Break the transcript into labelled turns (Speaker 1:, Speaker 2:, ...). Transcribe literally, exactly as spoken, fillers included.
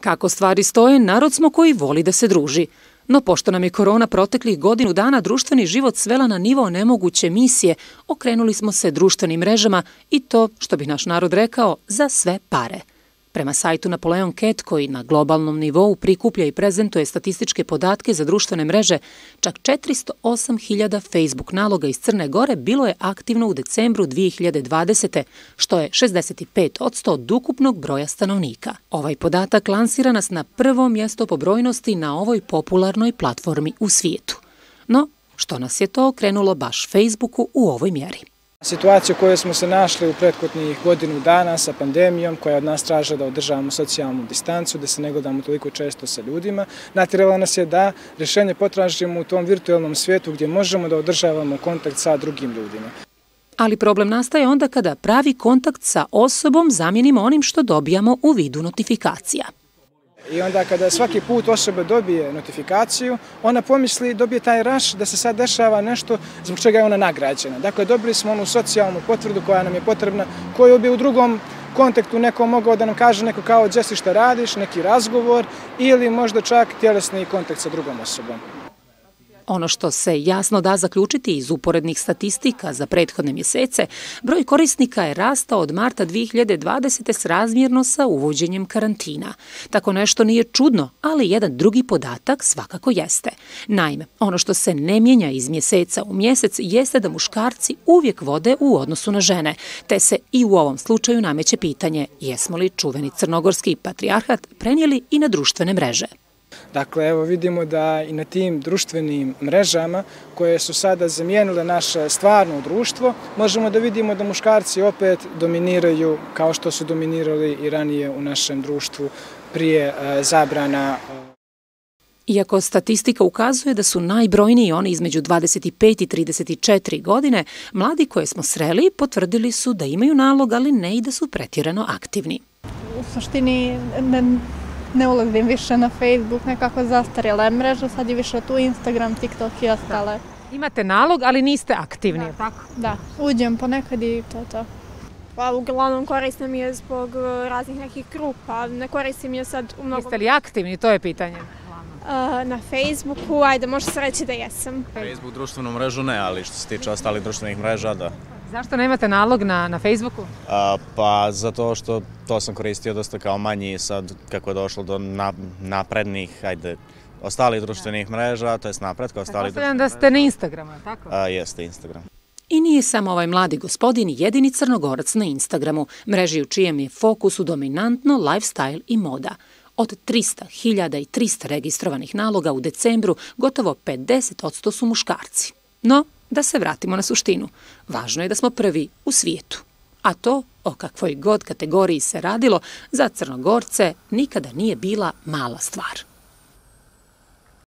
Speaker 1: Kako stvari stoje, narod smo koji voli da se druži. No pošto nam je korona proteklih godinu dana društveni život svela na nivo nemoguće misije, okrenuli smo se društvenim mrežama i to, što bi naš narod rekao, za sve pare. Prema sajtu Napoleon Cat, koji na globalnom nivou prikuplja i prezentuje statističke podatke za društvene mreže, čak četiristo osam hiljada Facebook naloga iz Crne Gore bilo je aktivno u decembru dvije hiljade dvadesete. što je šezdeset pet posto od ukupnog broja stanovnika. Ovaj podatak lansira nas na prvo mjesto po brojnosti na ovoj popularnoj platformi u svijetu. No, što nas je to okrenulo baš Facebooku u ovoj mjeri?
Speaker 2: Situacija u kojoj smo se našli u prethodnih godinu dana sa pandemijom, koja od nas traže da održavamo socijalnu distancu, da se ne gledamo toliko često sa ljudima, natjerala nas je da rješenje potražimo u tom virtualnom svijetu gdje možemo da održavamo kontakt sa drugim ljudima.
Speaker 1: Ali problem nastaje onda kada pravi kontakt sa osobom zamijenimo onim što dobijamo u vidu notifikacija.
Speaker 2: I onda kada svaki put osoba dobije notifikaciju, ona pomisli, dobije taj raš da se sad dešava nešto zbog čega je ona nagrađena. Dakle, dobili smo onu socijalnu potvrdu koja nam je potrebna, koju bi u drugom kontaktu neko mogao da nam kaže neko kao Jesse šta radiš, neki razgovor ili možda čak tjelesni kontakt sa drugom osobom.
Speaker 1: Ono što se jasno da zaključiti iz uporednih statistika za prethodne mjesece, broj korisnika je rastao od marta dvije hiljade dvadesete s razmjerno sa uvođenjem karantina. Tako nešto nije čudno, ali jedan drugi podatak svakako jeste. Naime, ono što se ne mijenja iz mjeseca u mjesec jeste da muškarci uvijek vode u odnosu na žene, te se i u ovom slučaju nameće pitanje jesmo li čuveni crnogorski patrijarhat prenijeli i na društvene mreže.
Speaker 2: Dakle, evo vidimo da i na tim društvenim mrežama koje su sada zamijenile naše stvarno društvo, možemo da vidimo da muškarci opet dominiraju kao što su dominirali i ranije u našem društvu prije zabrana.
Speaker 1: Iako statistika ukazuje da su najbrojniji oni između dvadeset pet i trideset četiri godine, mladi koje smo sreli potvrdili su da imaju nalog, ali ne i da su pretjerano aktivni.
Speaker 3: U suštini ne... Ne ulazim više na Facebook, nekako zastarjela mreža, sad je više tu Instagram, TikTok i ostale.
Speaker 1: Imate nalog, ali niste aktivni,
Speaker 3: da,
Speaker 1: tako?
Speaker 3: Da, uđem ponekad i to to.
Speaker 4: Pa uglavnom koristim je zbog raznih nekih grupa, ne koristim je sad u mnogo...
Speaker 1: Jeste li aktivni, to je pitanje?
Speaker 4: Uh, na Facebooku, ajde, može se reći da jesam.
Speaker 5: Facebook društvenu mrežu ne, ali što se tiče ostalih društvenih mreža, da.
Speaker 1: Zašto nemate nalog na, na Facebooku?
Speaker 5: A, pa zato što to sam koristio dosta kao manji, sad kako je došlo do na, naprednih, ajde, ostalih društvenih mreža, to jest napretka ostalih društvenih mreža.
Speaker 1: Da ste na Instagramu, tako?
Speaker 5: A, jeste Instagram.
Speaker 1: I nije samo ovaj mladi gospodin jedini Crnogorac na Instagramu, mreži u čijem je fokusu dominantno lifestyle i moda. Od trista hiljada trista registrovanih naloga u decembru, gotovo pedeset posto su muškarci. No, da se vratimo na suštinu. Važno je da smo prvi u svijetu. A to, o kakvoj god kategoriji se radilo, za Crnogorce nikada nije bila mala stvar.